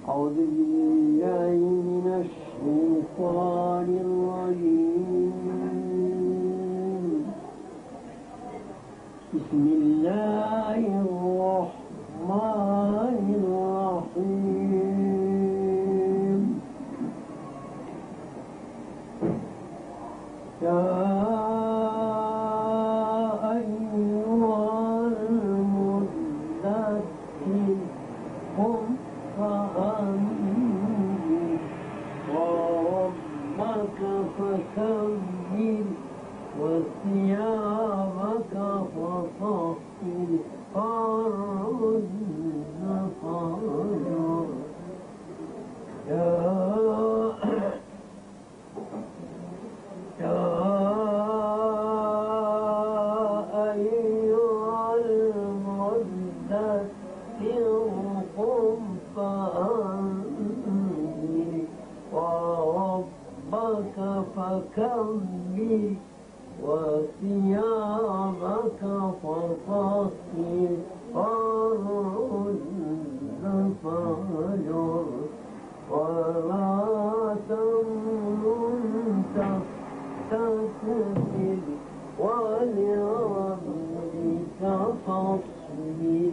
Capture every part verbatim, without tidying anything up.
أعوذ بالله من الشيطان الرجيم. بسم الله الرحمن الرحيم. يا أيها المدثر قم فأنذر وربك فكبر وثيابك فطهر فارجز فاهجر. يا يا أيها المدثر قم فأنذر وربك فكبر وثيابك فطهر فارجز فاهجر. ولا تمنن تستكثر ولربك فاصبر.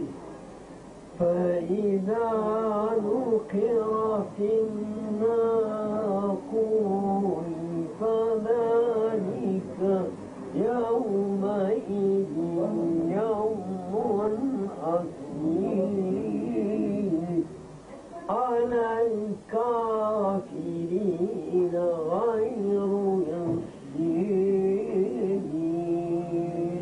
فإذا نقر في الناقور فذلك يومئذ يوم عسير على الكافرين غير يسير.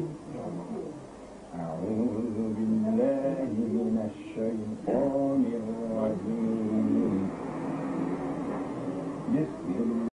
أعوذ بالله من الشيطان الرجيم. بسم الله